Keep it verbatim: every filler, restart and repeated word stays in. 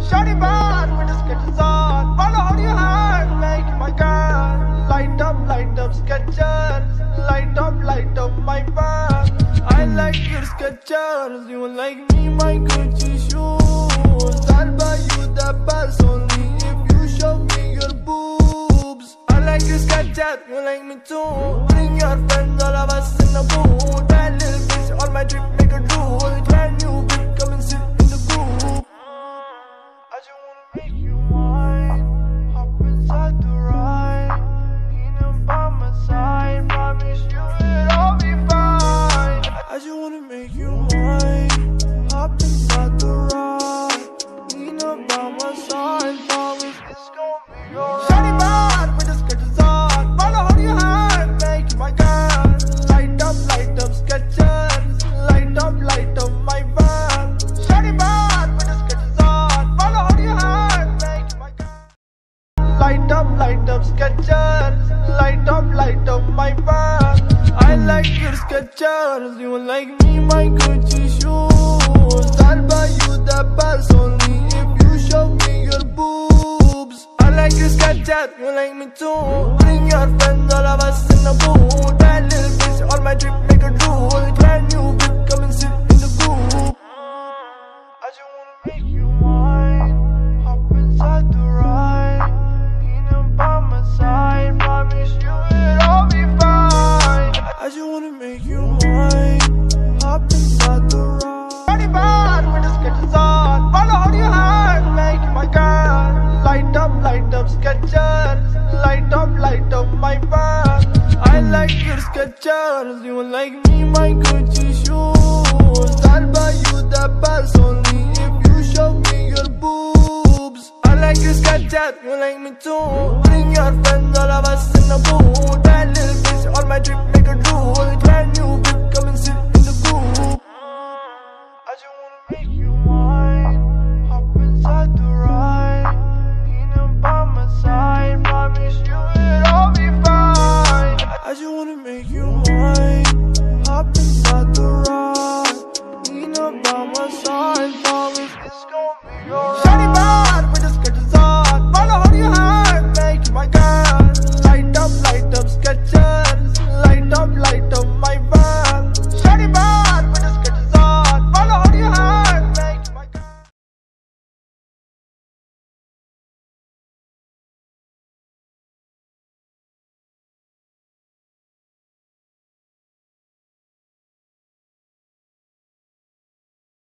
Shawty bad with the sketches on. Follow hold your hand, make it my girl. Light up, light up Skechers. Light up, light up my bag. I like your Skechers, you like me my Gucci shoes. I'll buy you the best only if you show me your boobs. I like your Skechers, you like me too. Bring your friends, all of us in the booth. That little bitch on my trip make a drool. Brand new bitch, come and sit in the group. I just wanna make you mine. Hop inside the ride. Lean up by my side. Promise you it'll all be fine. I just wanna make you mine. Hop inside the ride. Lean up by my side. Promise it's gonna be alright. Shawty bad with the Skechers on. Follow hold your hand, make it my girl. Light up, light up Skechers. Light up, light up my van. Shawty bad with the Skechers on. Follow hold your hand, make it my girl. Light up, light up Skechers. Light up, light up my van. I like your Skechers, you like me my Gucci shoes. I'll buy you the best only if you show me your boobs. I like your Skechers, you like me too. Bring your friends, all of us in the booth. That little bitch on my trip make a drool. Brand new bitch, come and sit in the group. I just wanna make you mine. Hop inside the ride. Lean up by my side. Promise you it'll all be fine. I just wanna make you mine. Hop inside the ride. Shawty bad with the Skechers on. Follow hold your hand, make it my girl. Light up, light up Skechers. Light up, light up my bag. I like your Skechers, you like me my Gucci shoes. I'll buy you the best only if you show me your boobs. I like your Skechers, you like me too.